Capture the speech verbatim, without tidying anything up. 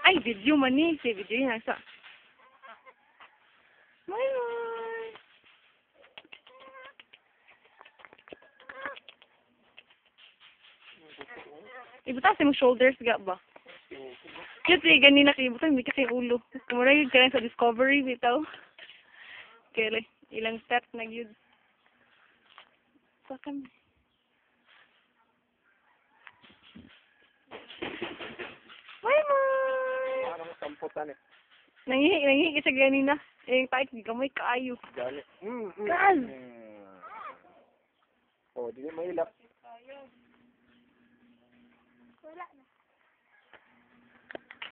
Ay, video man ni. Si video yun nasa. Bye-bye. Ibutas yung shoulders ga ba? Kasi ganina kay ibutas, may kasi ulo. Kumura yun ka lang sa discovery bitaw. Kaya ilang steps na yun. Sa kami. Bye-bye! Parang samputan eh. Nangihi, nangihi kasi ganina. Eh, yung tayo, gamay kaayo. Gali. Mm, mm. Kaz! Mm. Oh, di na mahilap.